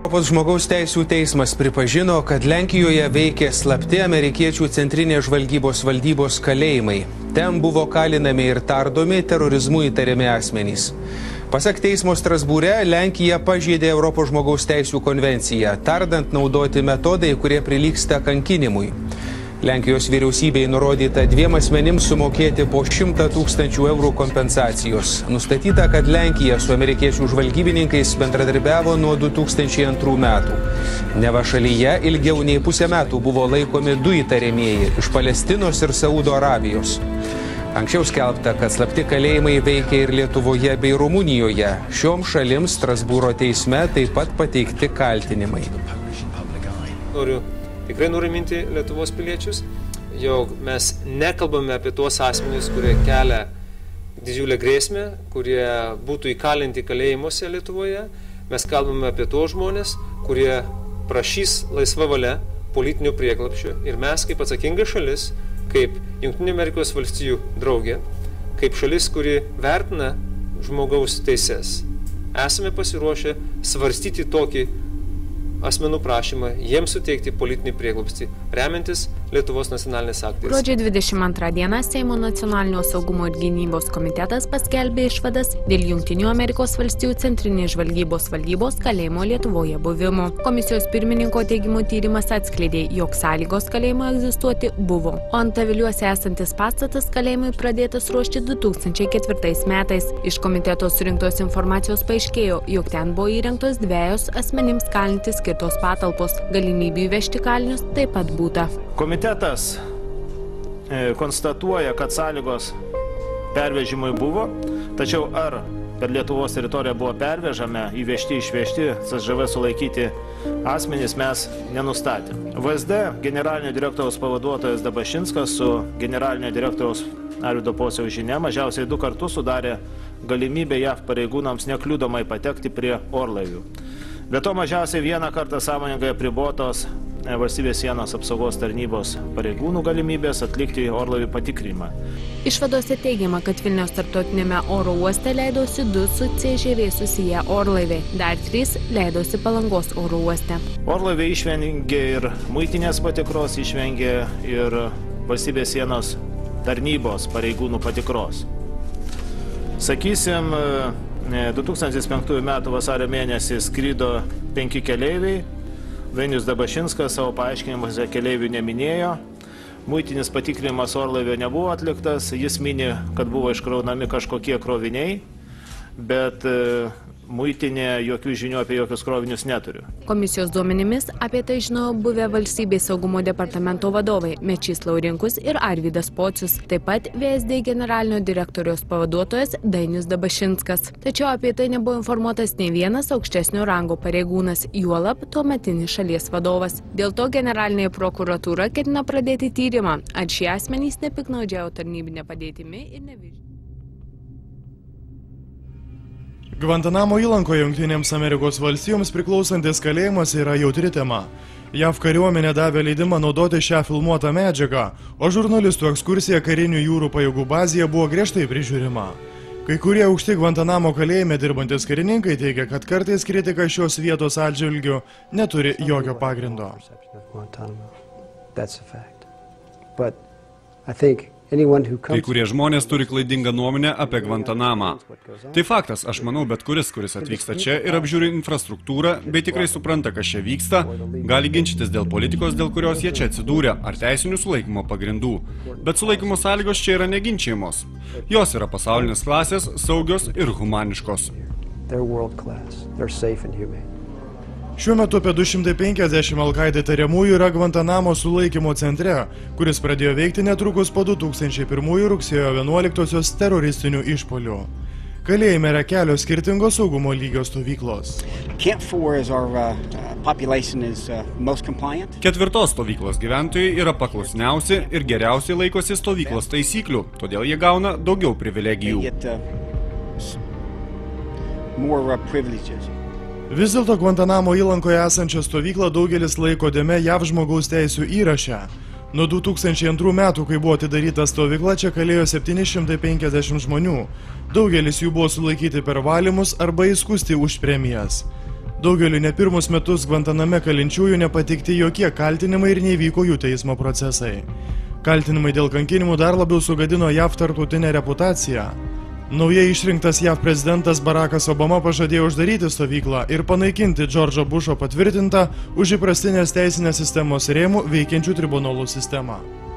Europos žmogaus teisų teismas pripažino, kad Lenkijoje veikė slapti amerikiečių centrinės žvalgybos valdybos kalėjimai. Ten buvo kalinami ir tardomi terorizmu įtariami asmenys. Pasak teismo Strasbūre, Lenkija pažeidė Europos žmogaus teisų konvenciją, tardant naudoti metodai, kurie prilygsta kankinimui. Lenkijos vyriausybei nurodyta 2 asmenims sumokėti po 100 000 eurų kompensacijos. Nustatyta, kad Lenkija su amerikiečių žvalgybininkais bendradarbiavo nuo 2002 metų. Neva šalyje ilgiau nei pusę metų buvo laikomi 2 įtariamieji iš Palestinos ir Saudo Arabijos. Anksčiau skelbta, kad slapti kalėjimai veikia ir Lietuvoje bei Rumunijoje. Šioms šalims Strasbūro teisme taip pat pateikti kaltinimai. Noriu tikrai nuraminti Lietuvos piliečius, jog mes nekalbame apie tuos asmenys, kurie kelia didžiulę grėsmę, kurie būtų įkalinti kalėjimuose Lietuvoje. Mes kalbame apie tuos žmonės, kurie prašys laisva valia politinio prieglobsčio. Ir mes kaip atsakinga šalis, kaip Jungtinių Amerikos valstijų draugė, kaip šalis, kuri vertina žmogaus teises, esame pasiruošę svarstyti tokį asmenų prašymą jiems suteikti politinį prieglobstį, remiantis Lietuvos nacionalinės aktais. Gruodžio 22 dieną Seimo nacionalinio saugumo ir gynybos komitetas paskelbė išvadas dėl Jungtinių Amerikos valstijų centrinės žvalgybos valdybos kalėjimo Lietuvoje buvimo. Komisijos pirmininko teigimu tyrimas atskleidė, jog sąlygos kalėjimo egzistuoti buvo, o Antaviliuose esantis pastatas kalėjimui pradėtas ruošti 2004 metais. Iš komiteto surinktos informacijos paaiškėjo, jog ten buvo įrengtos 2 asmenims kalintis skirtos patalpos, galimybių įvežti kalinius taip pat būta. Komitetas konstatuoja, kad sąlygos pervežimui buvo, tačiau ar per Lietuvos teritoriją buvo pervežami, įvežti, išvežti, CŽV sulaikyti asmenys mes nenustatėme. VSD generalinio direktoriaus pavaduotojas Dabašinskas su generalinio direktoriaus Arvydo Pociaus žinia mažiausiai 2 kartus sudarė galimybę JAV pareigūnams nekliudomai patekti prie orlaivių. Be to mažiausiai 1 kartą sąmoningai apribotos valstybės sienos apsaugos tarnybos pareigūnų galimybės atlikti orlaivių patikrinimą. Išvadose teigiama, kad Vilniaus tarptautinėme oro uoste leidosi 2 su CŽV susiję orlaiviai, dar 3 leidosi Palangos oro uoste. Orlaiviai išvengė ir muitinės patikros, išvengė ir valstybės sienos tarnybos pareigūnų patikros. Sakysim, 2005 metų vasario mėnesį skrido 5 keleiviai. Dainius Dabašinskas savo paaiškinimuose keleivių neminėjo. Muitinis patikrinimas orlaivio nebuvo atliktas. Jis mini, kad buvo iškraunami kažkokie kroviniai, bet muitinė jokių žinių apie jokius krovinius neturiu. Komisijos duomenimis apie tai žinojo buvę valstybės saugumo departamento vadovai Mečys Laurinkus ir Arvydas Pocius, taip pat VSD generalinio direktoriaus pavaduotojas Dainius Dabašinskas. Tačiau apie tai nebuvo informuotas nei vienas aukštesnio rango pareigūnas, juolab tuometinis šalies vadovas. Dėl to generalinė prokuratūra ketina pradėti tyrimą, ar šie asmenys nepiktnaudžiavo tarnybinę padėtimi ir neviršė. Gvantanamo įlankoje Jungtinėms Amerikos valstijoms priklausantis kalėjimas yra jautri tema. JAV kariuomenė davė leidimą naudoti šią filmuotą medžiagą, o žurnalistų ekskursija karinių jūrų pajėgų bazėje buvo griežtai prižiūrima. Kai kurie aukšti Gvantanamo kalėjime dirbantis karininkai teigia, kad kartais kritika šios vietos atžvilgiu neturi jokio pagrindo. Kai kurie žmonės turi klaidingą nuomonę apie Gvantanamą. Tai faktas, aš manau, bet kuris atvyksta čia ir apžiūri infrastruktūrą, bei tikrai supranta, kas čia vyksta, gali ginčytis dėl politikos, dėl kurios jie čia atsidūrė, ar teisinių sulaikymo pagrindų. Bet sulaikymo sąlygos čia yra neginčiamos. Jos yra pasaulinės klasės, saugios ir humaniškos. Šiuo metu apie 250 Al-Qaeda tariamųjų yra Gvantanamo sulaikymo centre, kuris pradėjo veikti netrukus po 2001 rugsėjo 11-osios teroristinių išpuolių. Kalėjime yra kelios skirtingos saugumo lygio stovyklos. 4 stovyklos gyventojai yra paklusniausi ir geriausiai laikosi stovyklos taisyklių, todėl jie gauna daugiau privilegijų. Vis dėlto Gvantanamo įlankoje esančią stovyklą daugelis laiko dėme JAV žmogaus teisų įraše. Nuo 2002 metų, kai buvo atidaryta stovykla, čia kalėjo 750 žmonių. Daugelis jų buvo sulaikyti per valymus arba įskusti už premijas. Daugeliu ne pirmus metus Gvantaname kalinčiųjų nepateikti jokie kaltinimai ir nevyko jų teismo procesai. Kaltinimai dėl kankinimų dar labiau sugadino JAV tarptautinę reputaciją. Naujai išrinktas JAV prezidentas Barackas Obama pažadėjo uždaryti stovyklą ir panaikinti Džordžo Bušo patvirtintą už įprastinės teisinės sistemos rėmų veikiančių tribunolų sistemą.